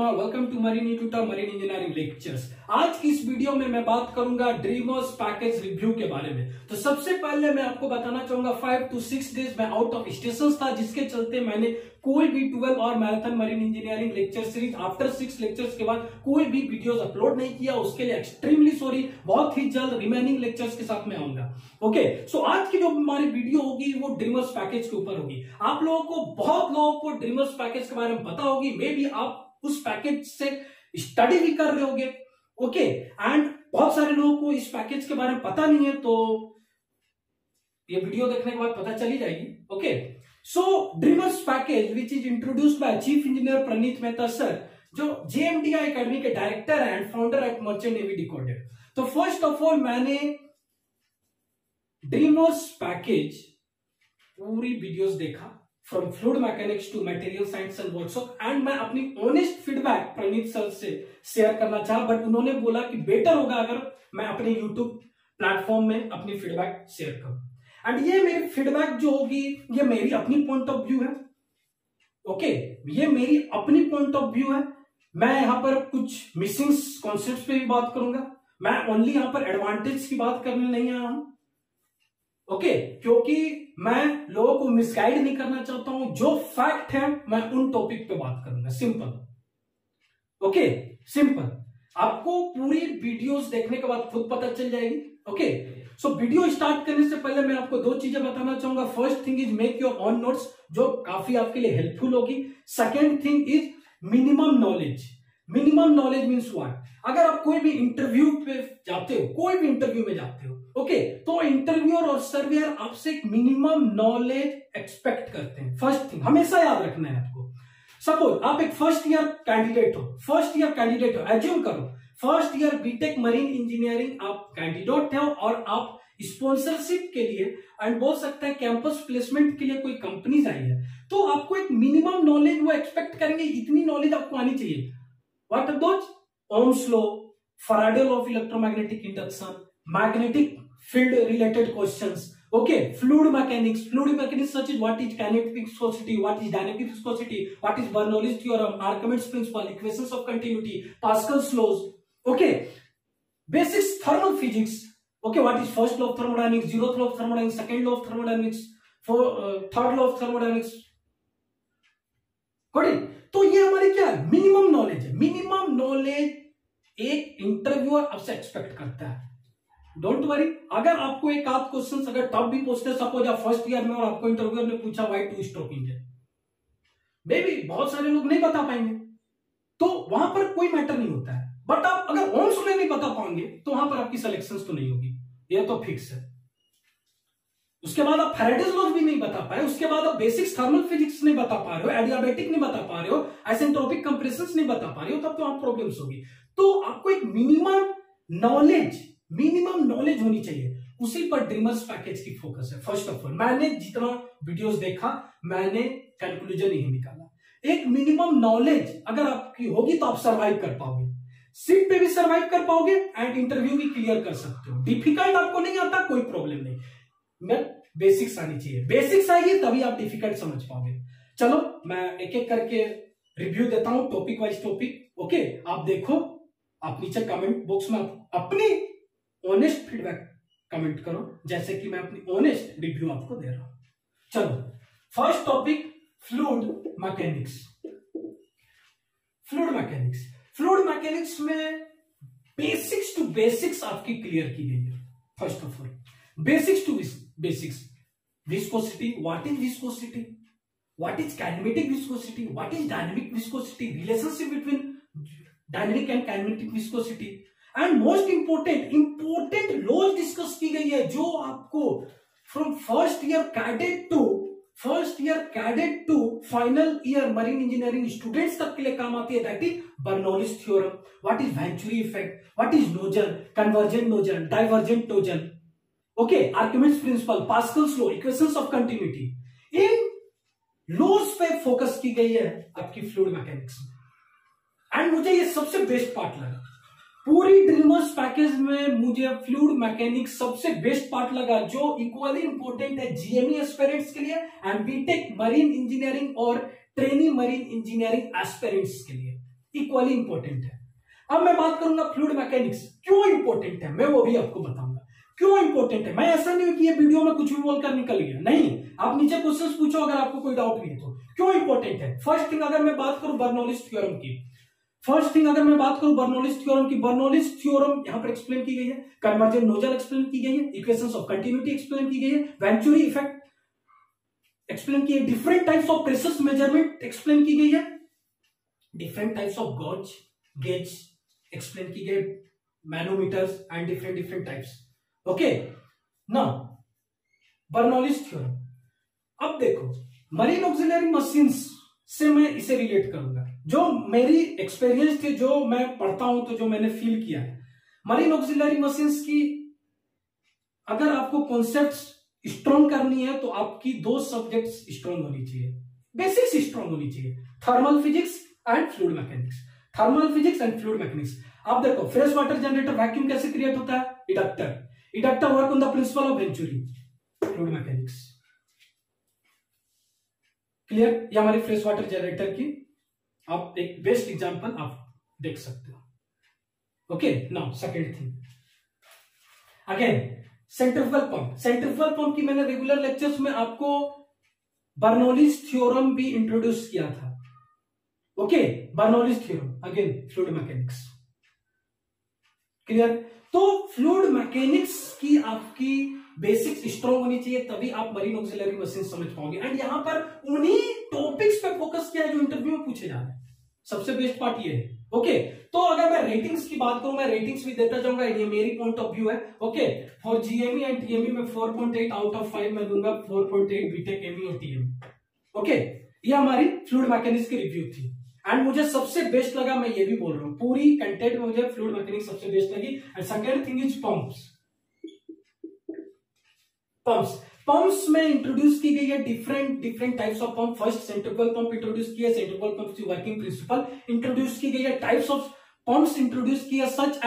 All, welcome to marine tutor marine engineering lectures. आज की इस वीडियो में मैं बात करूंगा ड्रीमर्स पैकेज रिव्यू के बारे में। तो सबसे पहले मैं आपको बताना चाहूंगा 5 to 6 डेज मैं आउट ऑफ स्टेशन था, जिसके चलते मैंने कोई भी 12 और marathon marine engineering lecture series after 6 lectures के बाद कोई भी वीडियोस अपलोड नहीं किया। उसके लिए एक्सट्रीमली सॉरी। बहुत ही जल्द रिमेनिंग लेक्चर्स के साथ में आऊंगा। ओके, सो आज की जो हमारी वीडियो होगी वो ड्रीमर्स पैकेज के ऊपर होगी। आप लोगों को, बहुत लोगों को ड्रीमर्स पैकेज के बारे में पता होगी, मे बी आप उस पैकेज से स्टडी भी कर रहे होगे। ओके, एंड बहुत सारे लोगों को इस पैकेज के बारे में पता नहीं है, तो ये वीडियो देखने के बाद पता चली जाएगी। Okay, so dreamers package which is introduced by chief engineer Praneet Mehta sir, जो JMTI एकेडमी के director and founder at merchant navy decoded. तो फर्स्ट ऑफ ऑल मैंने ड्रीमर्स पैकेज पूरी वीडियोस देखा, from fluid mechanics to material science and workshop, and मैं अपनी honest feedback Praneet sir से share करना चाहा, बट उन्होंने बोला कि बेटर होगा अगर मैं अपने यूट्यूब प्लेटफॉर्म में अपनी फीडबैक शेयर करूं। एंड ये मेरी फीडबैक जो होगी, ये मेरी अपनी पॉइंट ऑफ व्यू है। ओके, ये मेरी अपनी पॉइंट ऑफ व्यू है। मैं यहां पर कुछ मिसिंग कॉन्सेप्ट्स पे भी बात करूंगा। मैं ओनली यहां पर एडवांटेज की बात करने नहीं आया हूं। ओके, क्योंकि मैं लोगों को मिसगाइड नहीं करना चाहता हूं। जो फैक्ट है मैं उन टॉपिक पे बात करूंगा। सिंपल। Okay, simple. आपको पूरी वीडियोस देखने के बाद खुद पता चल जाएगी। ओके, सो वीडियो स्टार्ट करने से पहले मैं आपको दो चीजें बताना चाहूंगा। First thing is make your own notes, जो काफी आपके लिए हेल्पफुल होगी। Second thing is minimum knowledge. Minimum knowledge means what? अगर आप कोई भी इंटरव्यू पे जाते हो, कोई भी इंटरव्यू में जाते हो, ओके, तो इंटरव्यूअर और सर्वेयर आपसे एक मिनिमम नॉलेज एक्सपेक्ट करते हैं। फर्स्ट थिंग हमेशा याद रखना है आपको। सपोज आप एक फर्स्ट ईयर कैंडिडेट हो, एज्यूम करो first year BTech marine engineering आप कैंडिडेट हो और आप स्पॉन्सरशिप के लिए एंड बोल सकते हैं कैंपस प्लेसमेंट के लिए कोई कंपनीज आई है, तो आपको एक मिनिमम नॉलेज वो एक्सपेक्ट करेंगे। इतनी नॉलेज आपको आनी चाहिए। What are those? Ohm's law, Faraday law of electromagnetic induction, magnetic field related questions, okay, fluid mechanics such as what is kinetic viscosity, what is dynamic viscosity, what is Bernoulli's theorem, Archimedes principle, equations of continuity, Pascal's laws, okay, basics thermal physics, okay, what is first law of thermodynamics, zeroth law of thermodynamics, second law of thermodynamics, third law of thermodynamics, good। तो ये हमारी क्या है? Minimum knowledge है। Minimum knowledge एक interviewer आपसे expect करता है। डोंट वरी, अगर आपको एक आध क्वेश्चन अगर टॉप भी पूछते, सपोज आप फर्स्ट ईयर में और आपको इंटरव्यूअर ने पूछा why two stroke engine, maybe बहुत सारे लोग नहीं बता पाएंगे, तो वहां पर कोई मैटर नहीं होता है। बट आप अगर ओम्स लॉ नहीं बता पाएंगे तो वहां पर आपकी सिलेक्शन तो नहीं होगी, यह तो फिक्स है। उसके बाद आप फैराडेज लॉज भी नहीं बता पाए, उसके बाद आप बेसिक्स थर्मल फिजिक्स नहीं बता पा रहे हो, एडियाबैटिक नहीं बता पा रहे हो, आइसेंट्रोपिक कंप्रेशंस नहीं बता पा रहे हो, तब तो आप प्रॉब्लम्स होगी। तो आपको एक मिनिमम नॉलेज होनी चाहिए। उसी पर ड्रीमर्स पैकेज की फोकस है। फर्स्ट ऑफ ऑल मैंने जितना वीडियोस देखा, मैंने कंक्लूजन यही निकाला। एक मिनिमम नॉलेज अगर आपकी होगी तो आप सर्वाइव कर पाओगे, सीट पे भी सर्वाइव कर पाओगे एंड इंटरव्यू भी क्लियर कर सकते हो। डिफिकल्ट आपको नहीं आता, कोई प्रॉब्लम नहीं, मैं बेसिक्स आनी चाहिए। बेसिक्स आएगी तभी आप डिफिकल्ट समझ पाओगे। चलो मैं एक एक करके रिव्यू देता हूं, टॉपिक वाइज टॉपिक। ओके, आप देखो, आप नीचे कमेंट बॉक्स में अपनी ऑनेस्ट फीडबैक कमेंट करो, जैसे कि मैं अपनी ऑनेस्ट रिव्यू आपको दे रहा हूं। चलो, first topic fluid mechanics. Fluid mechanics में बेसिक्स टू बेसिक्स आपकी क्लियर की गई है। First of all basics to basics, viscosity, what is viscosity, what is kinematic viscosity, what is dynamic viscosity, relationship between dynamic and kinematic viscosity, and most important laws discuss की गई है, जो आपको from first year cadet to final year marine engineering students तक के लिए काम आती है। That is Bernoulli's theorem, what is venturi effect, what is nozzle, convergent nozzle, divergent nozzle, okay, Archimedes principle, Pascal's law, equations of continuity. इन laws पे focus की गई है आपकी फ्लूइड मैकेनिक्स में, एंड मुझे ये सबसे बेस्ट पार्ट लगा। पूरी ड्रीमर्स पैकेज में मुझे फ्लूइड मैकेनिक्स सबसे बेस्ट पार्ट लगा, जो इक्वली इंपॉर्टेंट है GME एस्पिरेंट्स के लिए एंड बीटेक मरीन इंजीनियरिंग और ट्रेनी मरीन इंजीनियरिंग एस्पिरेंट्स के लिए। इक्वली इंपॉर्टेंट है। अब मैं बात करूंगा फ्लूइड मैकेनिक्स क्यों इंपॉर्टेंट है, मैं वो भी आपको बताऊंगा क्यों इंपॉर्टेंट है। मैं ऐसा नहीं कि ये वीडियो में कुछ भी बोलकर निकल गया, नहीं, आप नीचे क्वेश्चंस पूछो अगर आपको कोई डाउट नहीं है तो। क्यों इंपॉर्टेंट है, फर्स्ट थिंग अगर मैं बात करूं बर्नौलीज थ्योरम की, बर्नौलीज थ्योरम यहां पर एक्सप्लेन की गई है, कन्वर्जेंट नोजल एक्सप्लेन की गई है, इक्वेशंस ऑफ कंटिन्यूटी एक्सप्लेन की गई है, वेंचुरी इफेक्ट एक्सप्लेन की है, different types of pressure measurement explain की गई है, different types of gauge explain की गई, manometers and different types. Okay, now Bernoulli's theorem. अब देखो मरीन ऑक्सिलरी मशीन्स से मैं इसे रिलेट करूंगा, जो मेरी एक्सपीरियंस थी, जो मैं पढ़ता हूं तो जो मैंने फील किया है मरीन ऑक्सिलरी मशीन्स की। अगर आपको कॉन्सेप्ट्स स्ट्रॉन्ग करनी है तो आपकी दो सब्जेक्ट्स स्ट्रॉन्ग होनी चाहिए, बेसिक्स स्ट्रॉन्ग होनी चाहिए, thermal physics and fluid mechanics. Thermal physics and fluid mechanics. आप देखो फ्रेश वाटर जनरेटर वैक्यूम कैसे क्रिएट होता है, eductor work on the principle of venturi, fluid mechanics. Clear, ये हमारी फ्रेश वाटर जनरेटर की आप एक बेस्ट एग्जांपल आप देख सकते हो। Okay, now second thing again centrifugal pump की मैंने रेगुलर लेक्चर्स में आपको बर्नौलीज थ्योरम भी इंट्रोड्यूस किया था। Okay, Bernoulli's theorem again fluid mechanics. Clear, तो फ्लूइड मैकेनिक्स की आपकी बेसिक्स स्ट्रॉन्ग होनी चाहिए, तभी आप मरीन ऑक्सिलरी मशीन समझ पाओगे। एंड यहां पर उन्हीं टॉपिक्स पे फोकस किया है जो इंटरव्यू में पूछे जा रहे हैं, सबसे बेस्ट पार्ट ये है। ओके, तो अगर मैं रेटिंग्स की बात करूं, मैं रेटिंग्स भी देता जाऊंगा, ये मेरी पॉइंट ऑफ व्यू है। Okay, for GME and TME में 4.8 आउट ऑफ 5 मैं दूंगा, 4.8 बीटेक एमई और टीएमई। ओके, ये हमारी फ्लूइड मैकेनिक्स की रिव्यू थी एंड मुझे सबसे बेस्ट लगा, मैं ये भी बोल रहा हूं, पूरी कंटेंट में मुझे फ्लूइड मैकेनिक्स सबसे बेस्ट लगी। And second thing is pumps में इंट्रोड्यूस की गई है different types of pump. First centrifugal pump introduce किया, सेंट्रीफ्यूगल पंप की वर्किंग प्रिंसिपल इंट्रोड्यूस की गई है, टाइप्स ऑफ पंप्स इंट्रोड्यूस किया such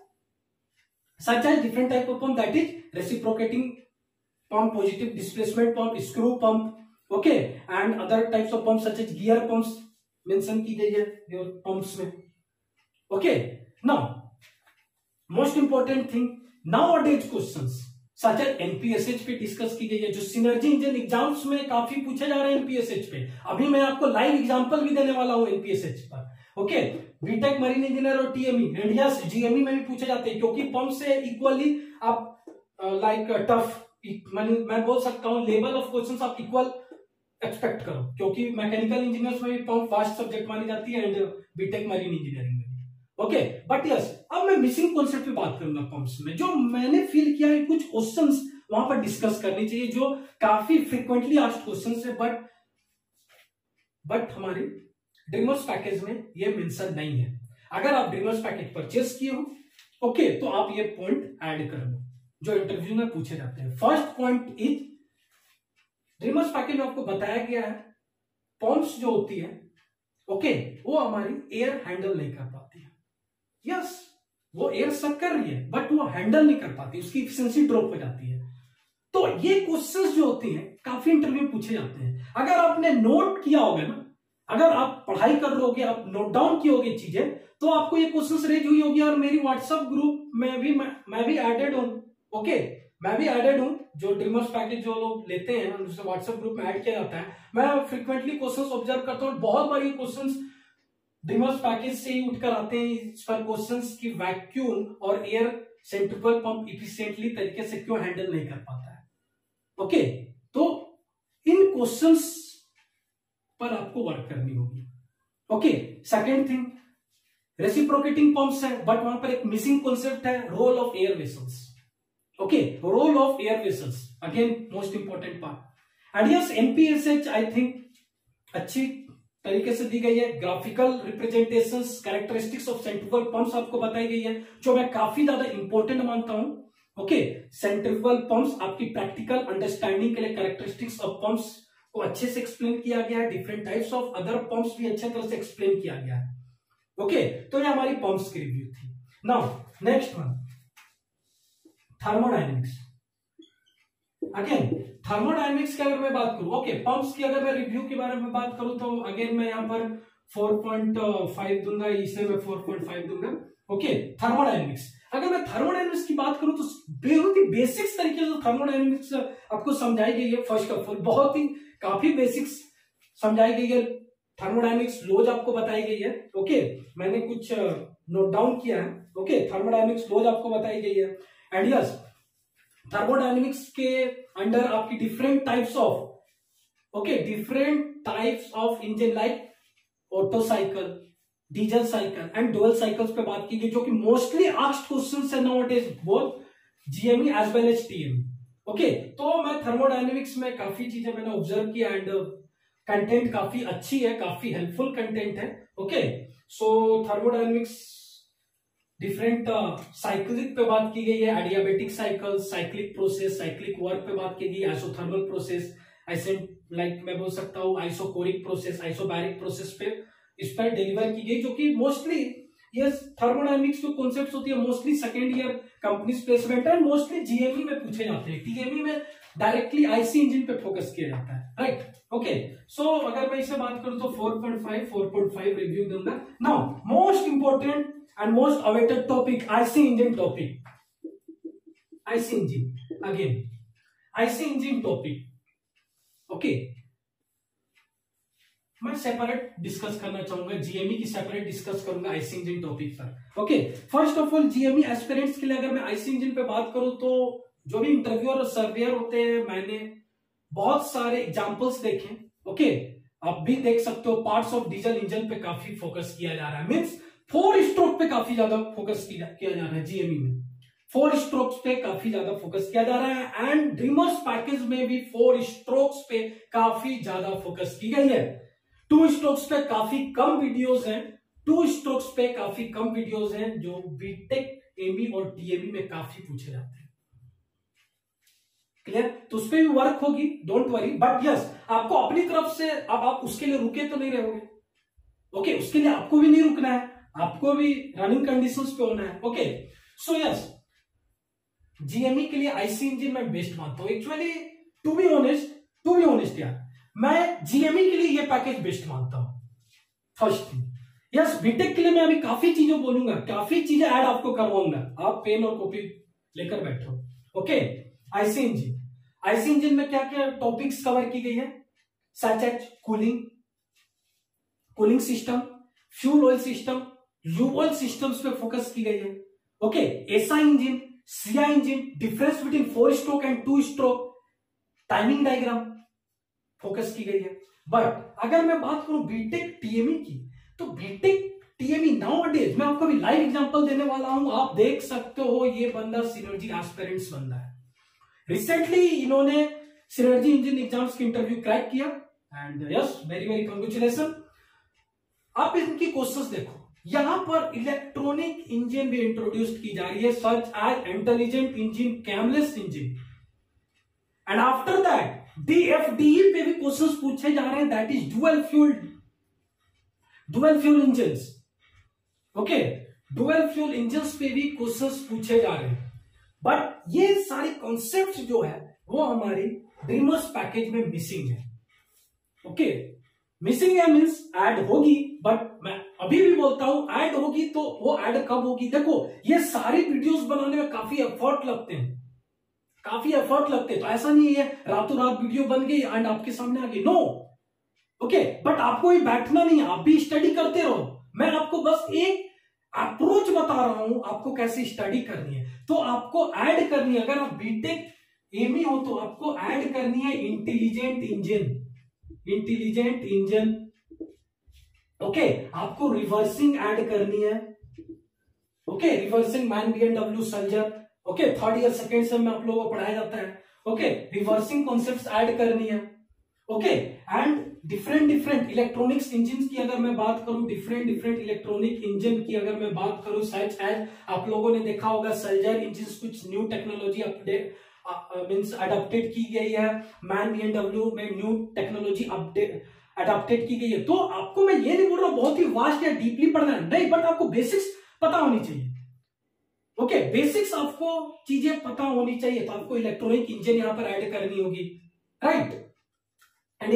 as different type of pump, that is reciprocating pump, positive displacement pump, screw pump, okay, and other types of pump such as gear pumps mention की गई है pumps में। Okay, now most important thing, nowadays questions such as NPSH पे discuss की गई है, जो synergy engine exams में काफी पूछे जा रहे हैं एनपीएसएच पे। अभी मैं आपको लाइव एग्जांपल भी देने वाला हूं एनपीएसएच पर। ओके, बीटेक मरीन इंजीनियर और टीएमई एंड यस जीएमई में भी पूछे जाते हैं, क्योंकि पंप से इक्वली आप लाइक टफ, मैं बोल सकता हूं लेवल ऑफ क्वेश्चंस आप इक्वल एक्सपेक्ट करो, क्योंकि मैकेनिकल इंजीनियर्स में भी पंप फास्ट सब्जेक्ट मानी जाती है एंड बीटेक मरीन इंजीनियरिंग में। ओके, बट यस, अब मैं मिसिंग कॉन्सेप्ट पे बात करूंगा पंप्स में, जो मैंने फील किया है कुछ क्वेश्चंस वहां पर डिस्कस करनी चाहिए, जो काफी फ्रीक्वेंटली आस्क्ड क्वेश्चंस है, बट हमारे ड्रीमर्स पैकेज में ये मेंशन नहीं है। अगर आप ड्रीमर्स पैकेज परचेस किए हो, ओके, तो आप ये पॉइंट ऐड कर लो जो इंटरव्यू में पूछे जाते हैं। First point is dreamers package में आपको बताया गया है पंप्स जो होती है, ओके, वो हमारी एयर हैंडल नहीं कर पाती है। यस, वो एयर सक कर रही है बट वो हैंडल नहीं कर पाती, उसकी एफिशिएंसी ड्रॉप हो जाती है। तो ये क्वेश्चंस जो होती हैं काफी इंटरव्यू पूछे जाते हैं। अगर आपने नोट किया होगा ना, अगर आप पढ़ाई कर लोगे, आप नोट डाउन किए होगे चीजें, तो आपको ये क्वेश्चंस रेज हुई होगी। और मेरी व्हाट्सएप ग्रुप में भी मैं भी एडेड हूं। ओके, मैं भी एडेड हूं, जो ड्रीमर्स पैकेज जो लोग लेते हैं उसे व्हाट्सएप ग्रुप में ऐड किया जाता है। मैं फ्रीक्वेंटली क्वेश्चंस ऑब्जर्व करता हूं, बहुत बार ये क्वेश्चंस ड्रीमर्स पैकेज से ही उठकर आते हैं। इस पर क्वेश्चंस की वैक्यूम और एयर सेंट्रीफ्यूगल पंप इफिशिएंटली तरीके से क्यों हैंडल नहीं कर पाता है। ओके, तो इन क्वेश्चंस पर आपको वर्क करनी होगी। Okay, second thing, reciprocating pumps है, बट वहां पर एक मिसिंग कॉन्सेप्ट है, role of air vessels. Okay, role of air vessels again most important part. And yes, NPSH I think अच्छी तरीके से दी गई है, graphical representations, characteristics of centrifugal pumps आपको बताई गई है, जो मैं काफी ज्यादा इंपॉर्टेंट मानता हूं। ओके, सेंट्रीफ्यूगल पंप्स आपकी प्रैक्टिकल अंडरस्टैंडिंग के लिए कैरेक्टरिस्टिक्स ऑफ पंप्स को अच्छे से एक्सप्लेन किया गया है, different types of other pumps भी अच्छे तरह से एक्सप्लेन किया गया है। ओके, तो ये हमारी पंप्स की रिव्यू थी। Now next one, thermodynamics. Again thermodynamics की अगर मैं बात करूं, ओके, पंप्स की अगर मैं रिव्यू के बारे में बात करूं, तो अगेन मैं यहां पर 4.5 दूंगा, इसे मैं 4.5 दूंगा। Okay, thermodynamics. अगर मैं थर्मोडायनेमिक्स की बात करूं तो बहुत ही बेसिक्स तरीके से थर्मोडायनेमिक्स आपको समझाई गई है। फर्स्ट ऑफ ऑल बहुत ही काफी बेसिक्स समझाई गई है। थर्मोडायनेमिक्स लॉज आपको बताई गई है। ओके, मैंने कुछ नोट डाउन किया है। ओके, थर्मोडायनेमिक्स लॉज आपको बताई गई है। एंड यस, थर्मोडायनेमिक्स के अंडर आपकी different types of engine like Otto cycle, diesel cycle and dual cycles पे बात की गई, जो कि मोस्टली आस्क्ड क्वेश्चंस है nowadays both GME as well as TME. Okay, तो मैं थर्मोडायनेमिक्स में काफी चीजें मैंने ऑब्जर्व किया एंड कंटेंट काफी अच्छी है, काफी हेल्पफुल कंटेंट है। Okay, so thermodynamics different cyclic पे बात की गई है, adiabatic cycle, cyclic process, cyclic work पे बात की गई, आइसोथर्मल प्रोसेस, मैं बोल सकता हूँ आइसोकोरिक प्रोसेस, आइसोबैरिक प्रोसेस पे इस पर डिलीवर की गई, जो कि मोस्टली ये थर्मोडायनेमिक्स जो कॉन्सेप्ट्स होती है mostly second year companies placement है, मोस्टली जीएमई में पूछे जाते हैं। टीएमई में डायरेक्टली आईसी इंजन पे फोकस किया जाता है, राइट। ओके, सो अगर मैं इसे बात करूं तो 4.5 रिव्यू दूंगा। Now most important and most awaited topic, IC engine topic. IC engine again, IC engine topic. Okay, मैं सेपरेट डिस्कस करना चाहूंगा, जीएमई की सेपरेट डिस्कस करूंगा आईसी इंजन टॉपिक पर। Okay, first of all GME aspirants के लिए अगर मैं आईसी इंजन पे बात करूं तो जो भी इंटरव्यूअर और सर्वेयर होते हैं, मैंने बहुत सारे एग्जांपल्स देखे। ओके, आप भी देख सकते हो, पार्ट्स ऑफ डीजल इंजन पे काफी फोकस किया जा रहा है, मींस 4 स्ट्रोक पे काफी ज्यादा फोकस किया जा रहा है। जीएमई में 4 स्ट्रोक्स पे काफी ज्यादा फोकस किया जा रहा है एंड ड्रीमर्स पैकेज में भी 4 स्ट्रोक्स पे काफी ज्यादा फोकस की गई है। 2 स्ट्रोक्स पे काफी कम वीडियोस हैं, 2 स्ट्रोक्स पे काफी कम वीडियोस हैं जो बीटेक, एमई और टीएमई में काफी पूछे जाते हैं। क्लियर? तो उस पर भी वर्क होगी, डोंट वरी, बट यस आपको अपनी तरफ से अब आप उसके लिए रुके तो नहीं रहोगे। ओके, उसके लिए आपको भी नहीं रुकना है, आपको भी रनिंग कंडीशंस पे होना है। ओके, सो यस जीएमई के लिए आईसी इंजन मैं बेस्ट मानता हूं। एक्चुअली टू बी ऑनेस्ट यार, मैं जीएमई के लिए ये पैकेज बेस्ट मानता हूं। फर्स्ट थिंग, यस बीटेक के लिए मैं अभी काफी चीजें बोलूंगा, काफी चीजें ऐड आपको करवाऊंगा, आप पेन और कॉपी लेकर बैठो। ओके, आईसी इंजन में क्या क्या टॉपिक्स कवर की गई है, such as cooling system, fuel oil system, lube oil systems पे फोकस की गई है। Okay, SI engine, CI engine, difference between 4 stroke and 2 stroke, timing diagram focus की गई है। बट अगर मैं बात करूं बीटेक टीएमई की, तो बीटेक टीएमई नाउअडेज मैं आपको भी लाइव एग्जांपल देने वाला हूं, आप देख सकते हो ये बंदा सिनर्जी एस्पिरेंट्स बंदा है। रिसेंटली इन्होंने सिनर्जी इंजन एग्जाम्स की इंटरव्यू क्रैक किया and yes very very congratulation. आप इनकी क्वेश्चंस देखो, यहां पर इलेक्ट्रॉनिक इंजन भी इंट्रोड्यूस की जा रही है, such as intelligent engine, camless engine, and after that DFDE पे भी क्वेश्चंस पूछे जा रहे हैं, that is dual fuel engines. Okay, dual fuel engines पे भी क्वेश्चंस पूछे जा रहे हैं, बट ये सारे कॉन्सेप्ट जो है वो हमारी ड्रीमर्स पैकेज में मिसिंग है। ओके, मिसिंग है मींस ऐड होगी, बट मैं अभी भी बोलता हूं ऐड होगी तो वो ऐड कब होगी। देखो ये सारी वीडियोस बनाने में काफी एफर्ट लगते हैं, तो ऐसा नहीं है रातों रात वीडियो बन गई एंड आपके सामने आ गई, नो। ओके, बट आपको ही बैठना नहीं है, आप भी स्टडी करते रहो। मैं आपको बस एक अप्रोच बता रहा हूं आपको कैसे स्टडी करनी है। तो आपको ऐड करनी है, अगर आप बीटेक एमई हो तो आपको ऐड करनी है इंटेलिजेंट इंजन। ओके, आपको रिवर्सिंग ऐड करनी है। Okay, reversing MAN BMW Sulzer, okay, third year second sem में आप लोगों को पढ़ाया जाता है। ओके, रिवर्सिंग कॉन्सेप्ट्स ऐड करनी है। Okay, and different electronics engine की अगर मैं बात करूं, डिफरेंट इलेक्ट्रॉनिक इंजन की अगर मैं बात करूं, सच एज आप लोगों ने देखा होगा सल्जर इंजन कुछ new technology update means adopted की गई है, मैन बीएमडब्ल्यू में न्यू टेक्नोलॉजी अपडेट अडॉप्टेड की गई है। तो आपको मैं ये नहीं बोल रहा बहुत ही वास्ट या डीपली पढ़ना है, नहीं, बट आपको बेसिक्स पता होनी चाहिए। ओके, बेसिक्स आपको चीजें पता होनी चाहिए, तो आपको इलेक्ट्रॉनिक इंजन यहां पर ऐड करनी होगी, राइट। एंड यस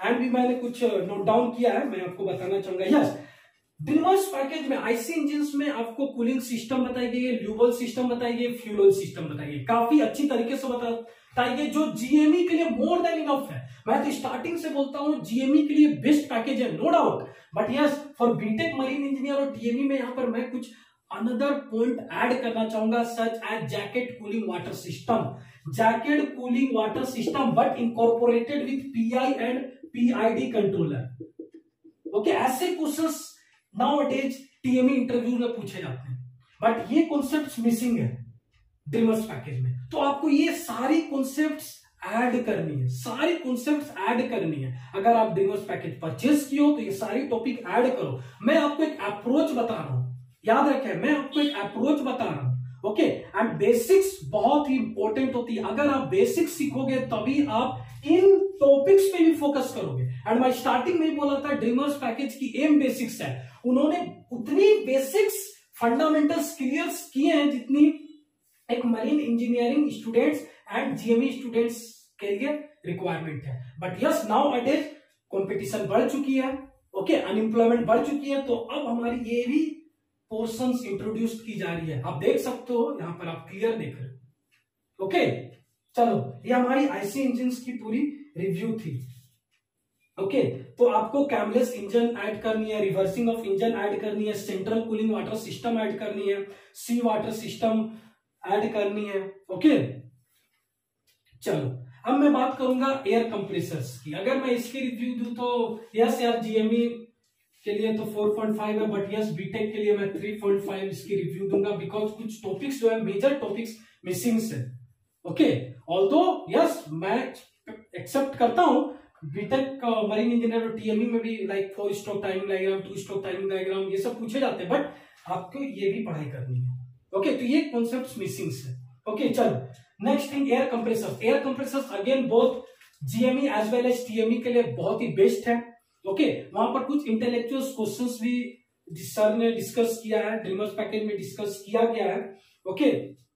एंड भी मैंने कुछ नोट डाउन किया है, मैं आपको बताना चाहूंगा। यस, ड्रीमर्स पैकेज में आईसी इंजन्स में आपको कूलिंग सिस्टम बताई गई है, ल्यूबल सिस्टम बताई गई है, फ्यूल सिस्टम बताई गई है, काफी अच्छी तरीके से बताई गई, जो जीएमई के लिए मोर देन इनफ है। मैं तो स्टार्टिंग से बोलता हूं जीएमई के लिए बेस्ट पैकेज है, no doubt. But yes, for BTech marine engineer और टीएमई में यहाँ पर मैं कुछ अनदर पॉइंट ऐड करना चाहूंगा, such as jacket cooling water system, jacket cooling water system but incorporated with PI and PID controller. Okay, ऐसे क्वेश्चंस नाउअडेज टीएमई इंटरव्यू में पूछे जाते हैं, बट ये कॉन्सेप्ट्स मिसिंग है ड्रीमर्स पैकेज में। तो आपको ये सारी कॉन्सेप्ट्स ऐड करनी है, सारी कॉन्सेप्ट्स ऐड करनी है। अगर आप ड्रीमर्स पैकेज परचेज किए हो तो ये सारी टॉपिक ऐड करो। मैं आपको एक अप्रोच बता रहा हूं, याद रखें, मैं आपको एक अप्रोच बता रहा हूं। ओके, एंड बेसिक्स बहुत ही इंपॉर्टेंट होती है। अगर आप बेसिक्स सीखोगे तभी आप इन टॉपिक्स पे भी फोकस करोगे। एंड मैं स्टार्टिंग में ही बोला था ड्रीमर्स पैकेज की एम बेसिक्स है, उन्होंने उतनी बेसिक्स फंडामेंटल्स क्लियर किए हैं जितनी एक marine engineering students and GME students के लिए रिक्वायरमेंट है। But yes, nowadays competition बढ़ चुकी है, ओके, अनएम्प्लॉयमेंट बढ़ चुकी है, तो अब हमारी ये भी पोर्शंस इंट्रोड्यूस की जा रही है। आप देख सकते हो यहां पर, आप क्लियर देख रहे हो। ओके, चलो, ये हमारी आईसी इंजन्स की पूरी रिव्यू थी। ओके, तो आपको कैमलेस इंजन ऐड करनी है, रिवर्सिंग ऑफ इंजन ऐड करनी है, central cooling water system add करनी है, सी वाटर सिस्टम ऐड करनी है। ओके, चलो, अब मैं बात करूंगा एयर कंप्रेसर्स की। अगर मैं इसकी रिव्यू दूं तो यस यार, जीएमई के लिए तो 4.5 है, बट यस बीटेक के लिए मैं 3.5 इसकी रिव्यू दूंगा, बिकॉज कुछ टॉपिक्स जो है, मेजर टॉपिक्स मिसिंग है। ओके, ऑल्दो यस, मैं एक्सेप्ट करता हूं बीटेक मरीन इंजीनियर और टीएमई में भी like 4 stroke timing diagram, 2 stroke timing diagram, ये सब पूछे जाते हैं, बट आपको ये भी पढ़ाई करनी है। ओके, तो ये कॉन्सेप्ट्स मिसिंग है। ओके, चलो, next thing, air compressors. Air compressors again both GME as well as TME के लिए बहुत ही बेस्ट है। ओके, वहां पर कुछ इंटेलेक्चुअल क्वेश्चंस भी सर ने डिस्कस किया है, ड्रीमर्स पैकेज में डिस्कस किया गया है। Okay,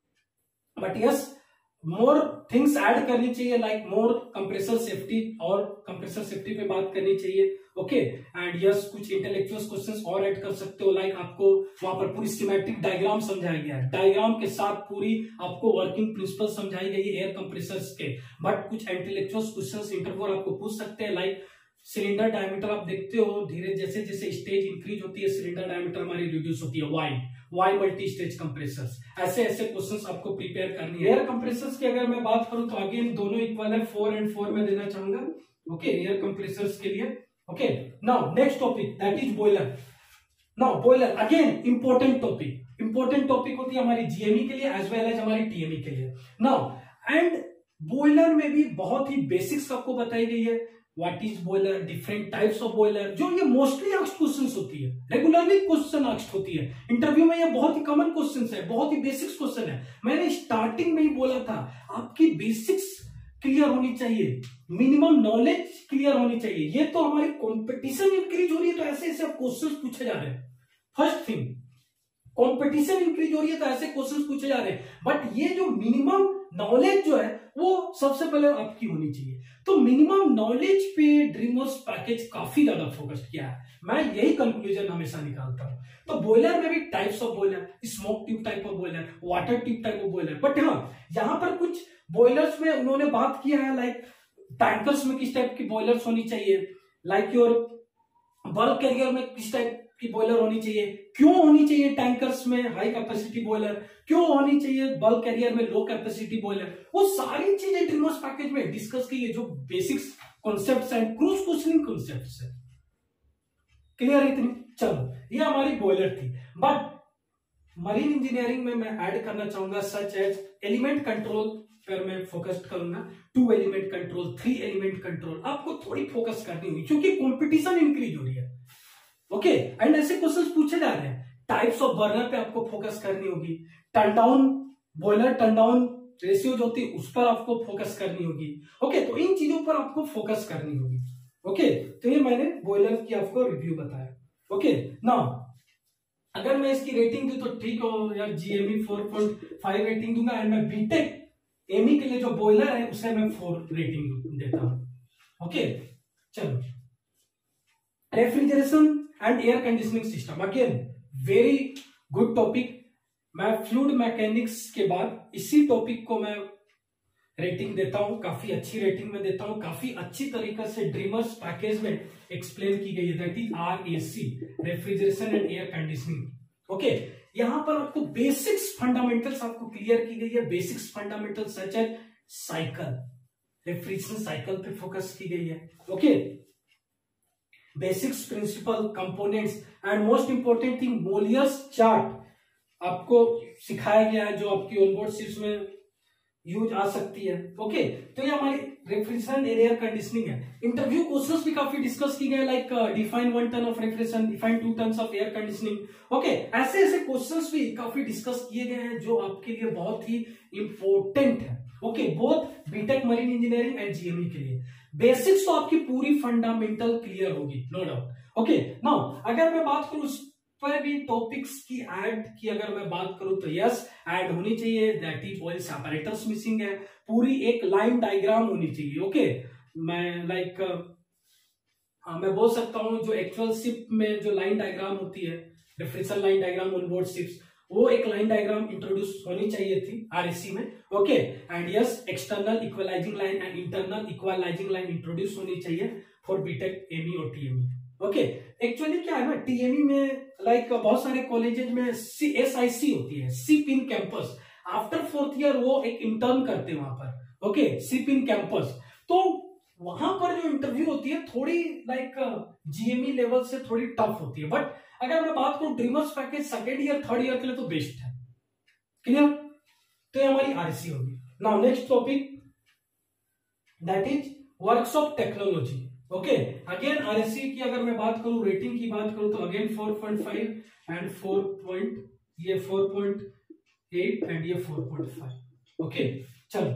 but yes, more things add करनी चाहिए, लाइक मोर कंप्रेसर सेफ्टी, और कंप्रेसर सेफ्टी पे बात करनी चाहिए। ओके, एंड यस, कुछ इंटेलेक्चुअल क्वेश्चंस और ऐड कर सकते हो, लाइक आपको वहां पर पूरी स्कीमेटिक डायग्राम समझाया गया है, डायग्राम के साथ पूरी आपको वर्किंग प्रिंसिपल समझाई गई है एयर कंप्रेसर्स के। बट कुछ इंटेलेक्चुअल क्वेश्चंस इंटरव्यूअर आपको पूछ सकते हैं, लाइक सिलेंडर डायमीटर आप देखते हो धीरे जैसे जैसे स्टेज इंक्रीज होती है, सिलेंडर डायमीटर हमारी रिड्यूस होती है, वाई मल्टी स्टेज कंप्रेसर्स, ऐसे ऐसे क्वेश्चंस आपको प्रिपेयर करनी है। एयर कंप्रेसर्स की अगर मैं बात करूं तो अगेन दोनों इक्वल है, 4 and 4 में देना चाहूंगा। ओके, एयर कंप्रेसर्स के लिए। Okay, now next topic that is boiler. Now boiler again important topic होती है हमारी जीएमई के लिए एज वेल एज हमारी टीएमई के लिए। नाउ एंड बॉयलर में भी बहुत ही बेसिक्स आपको बताई गई है, what is boiler, different types of boiler, जो ये मोस्टली आस्क्ड क्वेश्चंस होती है, रेगुलरली क्वेश्चन आस्क्ड होती है इंटरव्यू में, ये बहुत ही कॉमन क्वेश्चंस है, बहुत ही बेसिक्स क्वेश्चन है। मैंने स्टार्टिंग में ही बोला था आपकी बेसिक्स क्लियर होनी चाहिए, मिनिमम नॉलेज क्लियर होनी चाहिए। ये तो हमारी कंपटीशन इंक्रीज हो रही है तो ऐसे ऐसे क्वेश्चंस पूछे जा रहे हैं। फर्स्ट थिंग, कंपटीशन इंक्रीज हो रही है तो ऐसे क्वेश्चंस पूछे जा रहे हैं, बट ये जो मिनिमम नॉलेज जो है वो सबसे पहले आपकी होनी चाहिए। तो मिनिमम नॉलेज पे ड्रीमर्स पैकेज काफी ज्यादा फोकस किया है, मैं यही कंक्लूजन हमेशा निकालता हूं। तो बॉयलर में भी types of boiler, smoke tube type of boiler, water tube type of boiler, but हाँ यहां पर कुछ बॉयलर्स में उन्होंने बात किया है, लाइक टैंकर्स में किस टाइप की बॉयलर्स होनी चाहिए, लाइक योर बल्क कैरियर में किस टाइप की बॉयलर होनी चाहिए, क्यों होनी चाहिए टैंकर्स में हाई कैपेसिटी बॉयलर, क्यों होनी चाहिए बल्क कैरियर में लो कैपेसिटी बॉयलर, वो सारी चीजें ड्रीमर्स पैकेज में डिस्कस की है, जो basics concepts and cross questioning concepts है। क्लियर है इतनी? चलो, ये हमारी बॉयलर थी। बट मरीन इंजीनियरिंग में मैं ऐड करना चाहूंगा सच एज एलिमेंट कंट्रोल पर मैं फोकस करूंगा, 2 एलिमेंट कंट्रोल, 3 एलिमेंट कंट्रोल, आपको थोड़ी फोकस करनी होगी क्योंकि कंपटीशन इंक्रीज हो रही है। ओके, एंड ऐसे क्वेश्चंस पूछे जा रहे हैं। टाइप्स ऑफ बर्नर पे आपको फोकस करनी होगी, turn down boiler turn down ratio जो होती है उस पर आपको फोकस करनी होगी। ओके, तो इन चीजों पर आपको फोकस करनी होगी। ओके, तो ये मैंने बॉयलर की आपको रिव्यू बताया। ओके, नाउ अगर मैं इसकी रेटिंग दूं तो ठीक हो यार, जीएमई 4.5 रेटिंग दूंगा, एंड मैं बीटेक एमई के लिए जो बॉयलर है उसे मैं 4 रेटिंग देता हूं। ओके, चलो, refrigeration and air conditioning system, again very good topic. मैं फ्लूइड मैकेनिक्स के बाद इसी टॉपिक को मैं रेटिंग देता हूं, काफी अच्छी रेटिंग में देता हूं, काफी अच्छी तरीके से ड्रीमर्स पैकेज में एक्सप्लेन की गई है, that is RAC, refrigeration and air conditioning. Okay, यहां पर आपको बेसिक्स फंडामेंटल्स आपको क्लियर की गई है, basics fundamentals such as cycle, refrigeration cycle पे फोकस की गई है। Okay, basics, principle, components and most important thing Mollier's chart आपको सिखाया गया है, जो आपकी ऑनबोर्ड शीट्स में यूज आ सकती है। ओके, तो ये हमारी रेफ्रिजरेशन एंड एयर कंडीशनिंग है। इंटरव्यू क्वेश्चंस भी काफी डिस्कस की गए, like define 1 ton of refrigeration, define 2 tons of air conditioning. Okay, ऐसे ऐसे क्वेश्चंस भी काफी डिस्कस किए गए हैं जो आपके लिए बहुत ही इंपॉर्टेंट है। Okay, both BTech marine engineering and GME के लिए बेसिक्स तो आपकी पूरी फंडामेंटल क्लियर होगी, नो डाउट। ओके, नाउ अगर मैं बात करूं पर भी टॉपिक्स की ऐड की अगर मैं बात करूं तो यस, ऐड होनी चाहिए, that is oil separators missing है, पूरी एक लाइन डायग्राम होनी चाहिए। ओके, मैं लाइक मैं बोल सकता हूं जो एक्चुअल शिप में जो लाइन डायग्राम होती है, refrigeration line diagram on board ships, वो एक लाइन डायग्राम इंट्रोड्यूस होनी चाहिए थी RAC में। Okay, and yes, external equalising line and internal equalising line introduce होनी चाहिए फॉर बीटेक एमई और टीएमई। ओके, एक्चुअली क्या है ना, टीएमई में लाइक बहुत सारे कॉलेजेस में SIC होती है, ship in campus. After 4th year वो एक इंटर्न करते हैं वहां पर। ओके, शिप इन कैंपस, तो वहां पर जो इंटरव्यू होती है थोड़ी लाइक जीएमई लेवल से थोड़ी टफ होती है, बट अगर मैं बात करूं dreamers package 2nd year 3rd year के लिए तो बेस्ट है। क्लियर? तो ये हमारी RAC होगी। Now next topic, that is workshop technology. Okay, again RAC की अगर मैं बात करूं, रेटिंग की बात करूं तो अगेन 4.5 एंड 4.8 एंड ये 4.5। ओके, चलो,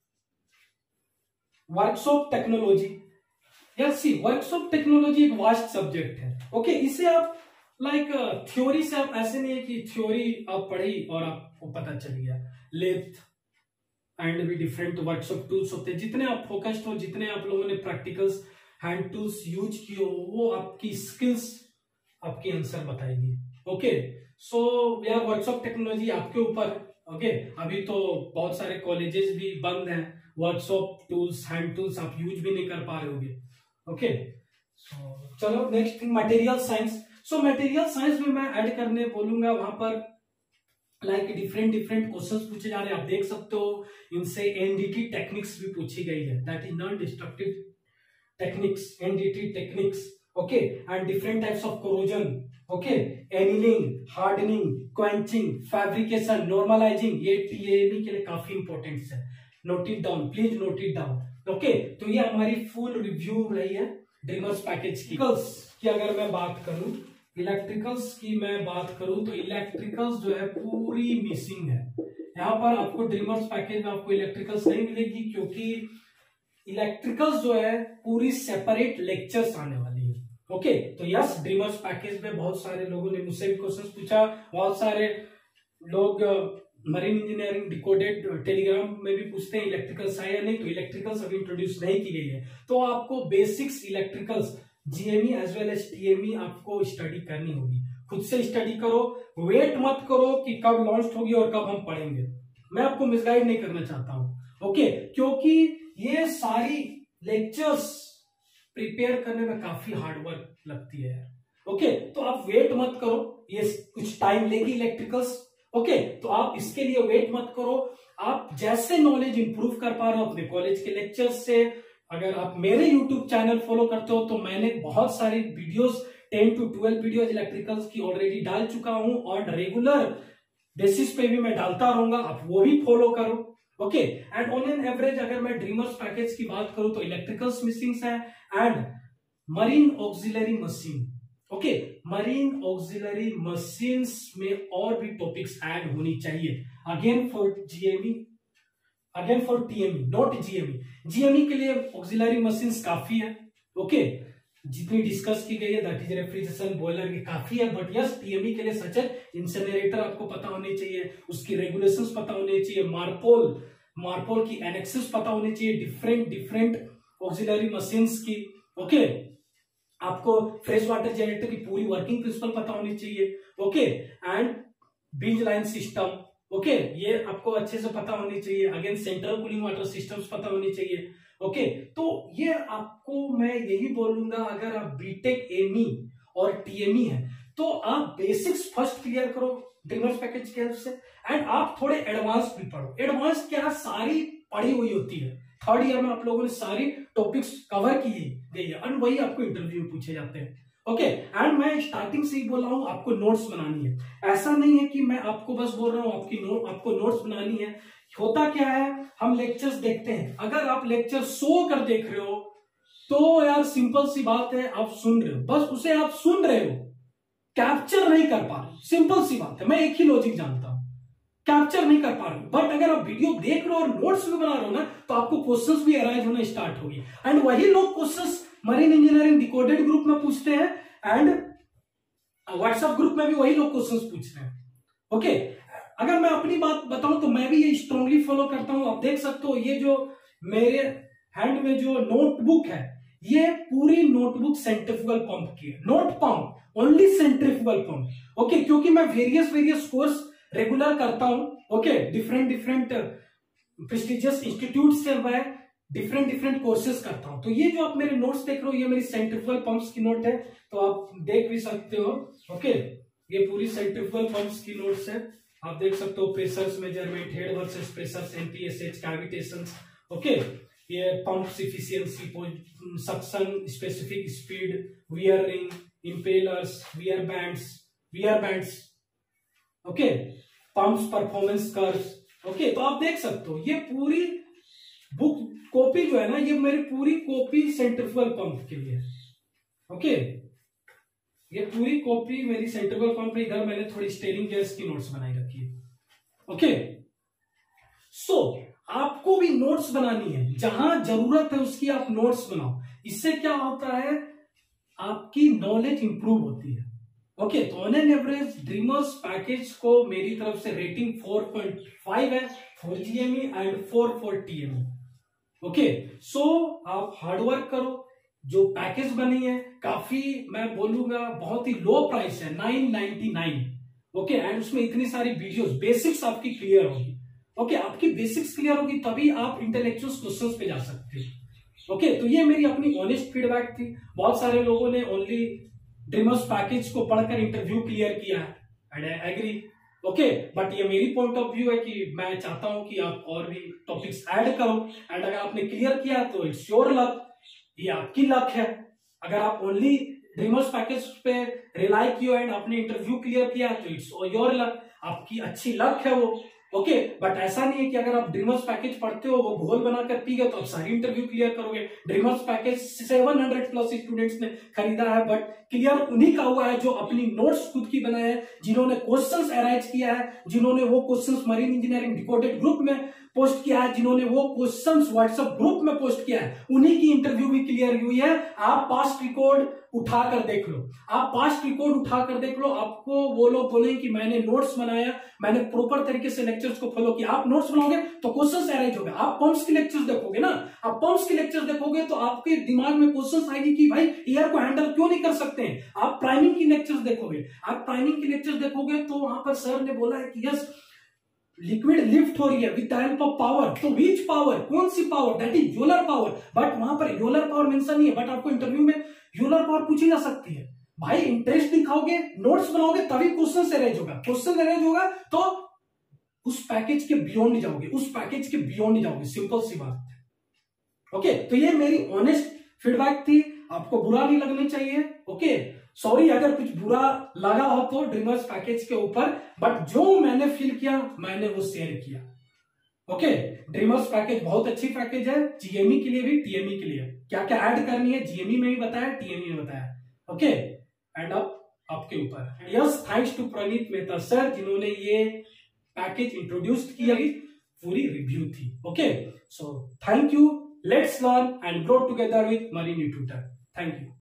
वर्कशॉप टेक्नोलॉजी, यार सी वर्कशॉप टेक्नोलॉजी एक वास्ट सब्जेक्ट है। ओके, इसे आप लाइक थ्योरी से आप ऐसे नहीं है कि थ्योरी आप पढ़ी और आपको पता चल गया। लेथ एंड भी डिफरेंट वर्कशॉप टूल्स होते हैं, जितने आप फोकस्ड हो, जितने आप लोगों ने प्रैक्टिकल्स हैंड टूल्स यूज किए हो, वो आपकी स्किल्स आपकी आंसर बताएगी। ओके, सो यार वर्कशॉप टेक्नोलॉजी आपके ऊपर। ओके, अभी तो बहुत सारे कॉलेजेस भी बंद हैं, वर्कशॉप टूल्स, हैंड टूल्स आप यूज भी नहीं कर पा रहे होगे। ओके, सो चलो next thing, material science. So material science में मैं ऐड करने बोलूंगा, वहां पर लाइक डिफरेंट क्वेश्चंस पूछे जा रहे हैं, आप देख सकते हो। इनसे NDT टेक्निक्स भी पूछी गई है, that is non destructive techniques, NDT techniques. Okay, and different types of corrosion. Okay, annealing, hardening, quenching, fabrication, normalising, ये टीएमई के लिए काफी इंपॉर्टेंट है। Not it down, please note it down. Okay, तो ये हमारी फुल रिव्यू रही है ड्रीमर्स पैकेज की अगर मैं बात करूं, इलेक्ट्रिकल्स की मैं बात करूं तो इलेक्ट्रिकल्स जो है पूरी मिसिंग है। यहाँ पर आपको ड्रीमर्स पैकेज में आपको इलेक्ट्रिकल्स नहीं मिलेगी, क्योंकि इलेक्ट्रिकल्स जो है पूरी सेपरेट लेक्चर्स आने वाली है। ओके, तो यस, ड्रीमर्स पैकेज में बहुत सारे लोगों ने मुझसे भी क्वेश्चन पूछा, बहुत सारे लोग मरीन इंजीनियरिंग डिकोडेड टेलीग्राम में भी पूछते हैं इलेक्ट्रिकल्स है या नहीं, तो इलेक्ट्रिकल्स अभी इंट्रोड्यूस नहीं की गई है। तो आपको basics electricals GME as well as TME आपको स्टडी करनी होगी, खुद से स्टडी करो, वेट मत करो कि कब लॉन्च होगी और कब हम पढ़ेंगे। मैं आपको मिसगाइड नहीं करना चाहता हूं। ओके, क्योंकि ये सारी लेक्चर्स प्रिपेयर करने में काफी हार्डवर्क लगती है। ओके, तो आप वेट मत करो, ये कुछ टाइम लेगी इलेक्ट्रिकल्स। ओके, तो आप इसके लिए वेट मत करो, आप जैसे नॉलेज इंप्रूव कर पा रहे हो अपने कॉलेज के लेक्चर्स से। अगर आप मेरे यूट्यूब चैनल फॉलो करते हो तो मैंने बहुत सारी वीडियोस 10 to 12 वीडियोस इलेक्ट्रिकल्स की ऑलरेडी डाल चुका हूं, और रेगुलर बेसिस पे भी मैं डालता रहूंगा, आप वो भी फॉलो करो। Okay, and on an average अगर मैं ड्रीमर्स पैकेज की बात करूं तो इलेक्ट्रिकल्स मिसिंग है, and marine auxiliary machine. Okay, marine auxiliary machines में और भी टॉपिक्स ऐड होनी चाहिए, again for GME, again for TME, not GME. GME के लिए ऑक्सिलरी मशीन्स काफी है। ओके, जितनी डिस्कस की गई है दैट इज रेफ्रिजरेशन, बॉयलर की काफी है, बट यस टीएमई के लिए सच है इंसिनरेटर आपको पता होनी चाहिए, उसकी रेगुलेशंस पता होनी चाहिए, मार्पोल की एनेक्सेस पता होनी चाहिए, डिफरेंट ऑक्सिलरी मशीन्स की। ओके, आपको फ्रेश वाटर जनरेटर की पूरी वर्किंग प्रिंसिपल पता होनी चाहिए। Okay, and bilge line system, okay, ये आपको अच्छे से पता होनी चाहिए। Again central cooling water systems पता होनी चाहिए। ओके, तो ये आपको मैं यही बोलूंगा, अगर आप बीटेक एमई और टीएमई है तो आप बेसिक्स फर्स्ट क्लियर करो ड्रीमर्स पैकेज के हेल्प से, एंड आप थोड़े एडवांस भी पढ़ो। एडवांस क्या, सारी पढ़ी हुई होती है, थर्ड ईयर में आप लोगों ने सारी टॉपिक्स कवर की गई है, और वही आपको इंटरव्यू में पूछे जाते हैं। ओके, एंड मैं स्टार्टिंग से ही बोल रहा हूं आपको नोट्स बनानी है। ऐसा नहीं है कि मैं आपको बस बोल रहा हूं आपको नोट्स बनानी है। होता क्या है, हम लेक्चर्स देखते हैं, अगर आप लेक्चर 100 कर देख रहे हो तो यार सिंपल सी बात है, आप सुन रहे हो, बस उसे आप सुन रहे हो, कैप्चर नहीं कर पा रहे। सिंपल सी बात है, मैं एक ही लॉजिक जानता हूं, कैप्चर नहीं कर पा रहे हो। बट अगर आप वीडियो देख रहे हो और नोट्स भी बना रहे हो ना, तो आपको क्वेश्चंस भी अराइज होना स्टार्ट होगी, एंड वही लोग questions marine engineering decoded group में पूछते हैं, एंड व्हाट्सएप ग्रुप में भी वही लोग क्वेश्चंस पूछ रहे हैं। ओके, अगर मैं अपनी बात बताऊं तो मैं भी ये स्ट्रांगली फॉलो करता हूं। आप देख सकते हो ये जो मेरे हैंड में जो नोटबुक है, ये पूरी नोटबुक सेंट्रीफ्यूगल पंप की है, not pump, only centrifugal pump. Okay, क्योंकि मैं वेरियस कोर्स रेगुलर करता हूं। ओके, डिफरेंट प्रेस्टिजियस इंस्टीट्यूट से मैं डिफरेंट कोर्सेज करता हूं। तो ये जो आप मेरे नोट्स देख रहे हो, ये मेरी सेंट्रीफ्यूगल पंप्स की नोट है, तो आप देख भी सकते हो। ओके, ये पूरी सेंट्रीफ्यूगल पंप्स की नोट्स है, आप देख सकते हो। Pressures measurement, head versus pressures, NPSH, cavitations. Okay, ये pumps efficiency, suction, specific speed, wear ring, impellers, wear bands. Okay, pumps performance curves. Okay, तो आप देख सकते हो ये पूरी बुक कॉपी जो है ना, ये मेरी पूरी कॉपी सेंट्रीफ्यूगल पंप के लिए है। ओके, ये पूरी कॉपी मेरी सेंट्रीफ्यूगल पंप में, इधर मैंने थोड़ी स्टेरिंग गेयर्स की नोट्स बनाई रखी है। ओके, सो आपको भी नोट्स बनानी है, जहां जरूरत है उसकी आप नोट्स बनाओ। इससे क्या होता है, आपकी नॉलेज इंप्रूव होती है। ओके, तो on an average dreamers package को मेरी तरफ से रेटिंग 4.5 है for GME and 4 for TME. Okay, so आप हार्डवर्क करो। जो पैकेज बनी है काफी, मैं बोलूंगा बहुत ही लो प्राइस है, 999। ओके, एंड उसमें इतनी सारी वीडियोस, बेसिक्स आपकी क्लियर होगी। ओके, आपकी बेसिक्स क्लियर होगी तभी आप इंटेलेक्चुअल क्वेश्चंस पे जा सकते हो। ओके, तो ये मेरी अपनी ऑनेस्ट फीडबैक थी। बहुत सारे लोगों ने ओनली ड्रीमर्स पैकेज को पढ़कर इंटरव्यू क्लियर किया है, and I agree. Okay, but ये मेरी पॉइंट ऑफ व्यू है कि मैं चाहता हूं कि आप और भी टॉपिक्स ऐड करो, एंड अगर आपने क्लियर किया तो इट्स योर लक, ये आपकी लक है। अगर आप ओनली ड्रीमर्स पैकेज पे रिलाई किया एंड आपने इंटरव्यू क्लियर किया तो इट्स योर लक, आपकी अच्छी लक है वो। ओके, बट ऐसा नहीं है कि अगर आप ड्रीमर्स पैकेज पढ़ते हो, वो घोल बनाकर पी गए तो आप सारी इंटरव्यू क्लियर करोगे। ड्रीमर्स पैकेज 700 प्लस स्टूडेंट्स ने खरीदा है, बट क्लियर उन्हीं का हुआ है जो अपनी नोट्स खुद की बनाए हैं, जिन्होंने क्वेश्चंस अराइज किया है, जिन्होंने वो questions marine engineering decoded group में पोस्ट किया है, जिन्होंने वो क्वेश्चंस व्हाट्सएप ग्रुप में पोस्ट किया है, उन्हीं की इंटरव्यू भी क्लियर हुई है। आप पास्ट रिकॉर्ड उठाकर देख लो, आपको वो लोग बोले कि मैंने नोट्स बनाया, मैंने प्रॉपर तरीके से लेक्चर्स को फॉलो किया। आप नोट्स बनाओगे तो क्वेश्चंस अरेंज होगा। आप पंप्स के लेक्चर्स देखोगे ना, आप पंप्स के लेक्चर्स देखोगे तो आपके दिमाग में क्वेश्चंस आएगी कि भाई एयर को हैंडल क्यों नहीं कर सकते हैं। आप प्राइमिंग की लेक्चर्स देखोगे, तो वहां पर सर ने बोला है कि यस, लिक्विड लिफ्ट हो रही है with the help of power. तो विच पावर, कौन सी power, that is Euler power. But वहां पर यूलर पावर मेंशन नहीं है, बट आपको इंटरव्यू में यूलर पावर पूछी जा सकती है। भाई इंटरेस्ट दिखाओगे, नोट्स बनाओगे, तभी क्वेश्चन अरेंज होगा। तो उस पैकेज के बियॉन्ड जाओगे, सिंपल सी बात है। ओके, तो ये मेरी ऑनेस्ट फीडबैक थी, आपको बुरा नहीं लगना चाहिए। ओके, सॉरी अगर कुछ बुरा लगा हो तो ड्रीमर्स पैकेज के ऊपर, बट जो मैंने फील किया मैंने वो शेयर किया। ओके, ड्रीमर्स पैकेज बहुत अच्छी पैकेज है, जीएमई के लिए भी, टीएमई के लिए। क्या क्या ऐड करनी है जीएमई में भी बताया, टीएमई में बताया। ओके, एंड अब आपके ऊपर। Yes, thanks to Praneet Mehta sir, जिन्होंने ये पैकेज इंट्रोड्यूस किया, पूरी रिव्यू थी। Okay, so thank you, let's learn and grow together with marine tutor. Thank you.